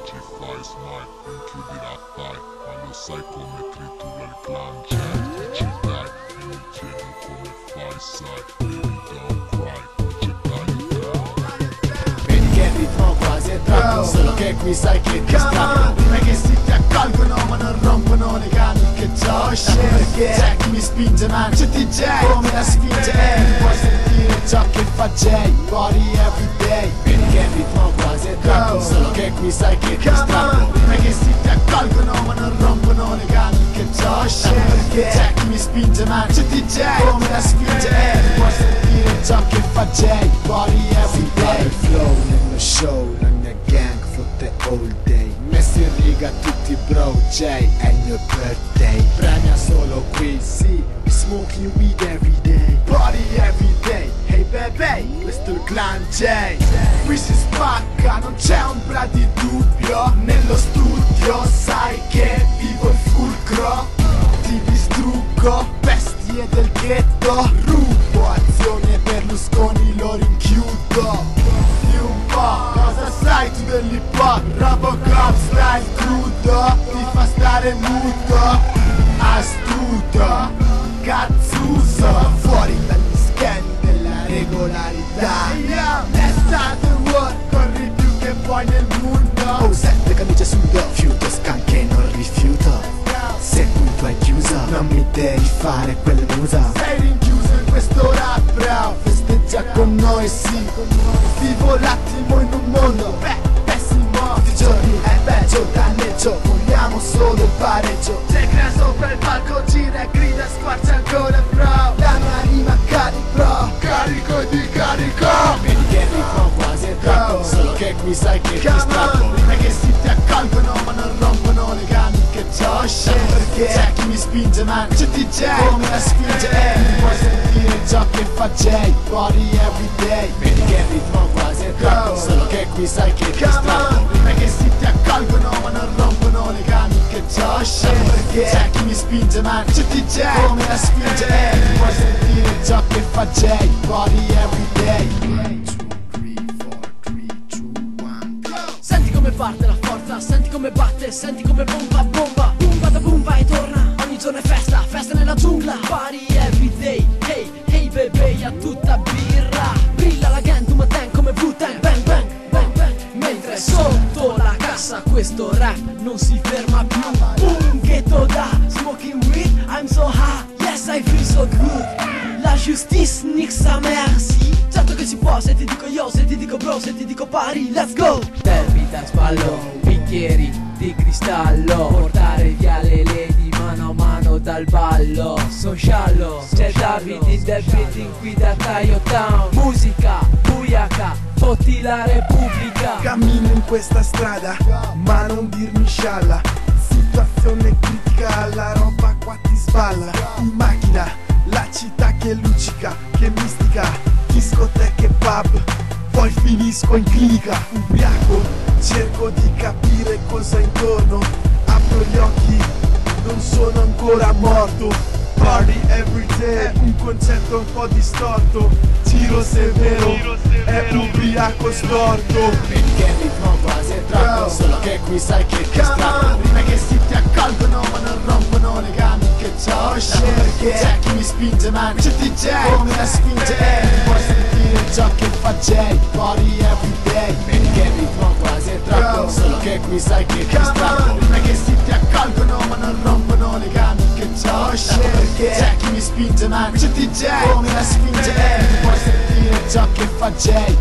ci fai smile, non chiuderà fai, ma lo sai come tritura il clan, certo ci dai, e mi chiedo come fai, sai, baby don't cry, non c'è taglio. Vedi che il ritmo quasi è trap, solo che qui sai che ti strappo. Prima che si ti accolgono ma non rompono le gambe che giosce. Perché c'è chi mi spinge man, c'è DJ come la spinge Ehi, puoi sentire ciò che fa Jay, body everyday. Vedi che il ritmo quasi è trap, solo che qui sai che ti strappo. Prima che si ti accolgono ma non rompono le gambe che giosce. Perché c'è chi mi spinge man, c'è DJ come la spinge Ehi, puoi sentire ciò che fa Jay, body everyday. Flow nello show, la mia gang fotte all day. Messi in riga tutti bro, Jay è il mio birthday. Premia solo qui, sì, we smoking weed every day, body every day. Hey baby, questo è il clan Jay. Qui si spacca, non c'è ombra di dubbio. Nello studio sai che vivo il fulcro. Ti distruggo, bestie del ghetto. Rubo azione Berlusconi, lo rinchiudo. Di un po', cosa sai tu dell'hip hop? Robocop style crudo, ti fa stare muto. Astuto, cazzuso, fuori dagli schemi della regolarità. Testa the world, corri più che puoi nel mondo. Oh, 7 camicie sul do, fiuto scanche non rifiuto. Se tu hai chiuso, non mi devi fare quelle musa. Sei rinchiuso in questo rap bro, festeggia con noi sì. Vivo l'attimo in un mondo, pessimo. Tutti i giorni è peggio, danneggio, vogliamo solo il pareggio. Se crea sopra il palco, gira e grida, squarcia ancora bro. La mia rima bro, carico di carico. Vedi che il ritmo quasi è troppo, solo che qui sai che ti strappo. Prima che si ti accolgono ma non rompono le gambe che giosce. Perché c'è chi mi spinge man, c'è DJ come la spinge Ehi, puoi sentire ciò che fa Jay, body everyday. Vedi che il ritmo quasi è troppo, solo che qui sai che ti strappo. Prima che si ti accolgono ma non rompono le gambe che giosce. Perché c'è chi mi spinge man, c'è DJ come la spinge Ehi, puoi sentire ciò che fa Jay, body everyday. Senti come parte la forza, senti come batte, senti come bomba, bomba, bomba da bomba e torna. Ogni giorno è festa, festa nella giungla. Party everyday, hey, hey baby, a tutta birra. Brilla la gang, tu ten come Wu-Tang, bang, bang, bang, bang. Mentre sotto la cassa questo rap non si ferma più. Un ghetto da smoking weed, I'm so high, yes I feel so good. La justice nique sa merci. Certo che si può, se ti dico yo, se ti dico bro, se ti dico pari, let's go. Termita spallo, bicchieri di cristallo, portare via le lady mano a mano dal ballo. Son sciallo, c'è David in the building qui da Taio Town. Musica, buiaca, fotti la Repubblica. Cammino in questa strada, ma non dirmi scialla. Situazione critica, la roba qua ti sballa. In macchina, la città che luccica, che mistica. Discoteche, pub, poi finisco in clinica. Ubriaco, cerco di capire cosa intorno. Apro gli occhi, non sono ancora morto. Party everyday, è un concetto un po' distorto. Tiro severo, è ubriaco storto. Vedi che il ritmo quasi è troppo, solo che qui sai che ti strappo. Prima che si ti accolgono ma non rompono le gambe che giosce. Perché c'è chi mi spinge man, c'è DJ come la spinge Ehi, puoi sentire ciò che fa Jay, body everyday. Vedi che il ritmo quasi è troppo, solo che qui sai che ti strappo. Prima che si ti accolgono ma non rompono le gambe che giosce. Perché c'è chi mi spinge man, c'è DJ come la spinge Ehi, puoi sentire ciò che fa Jay,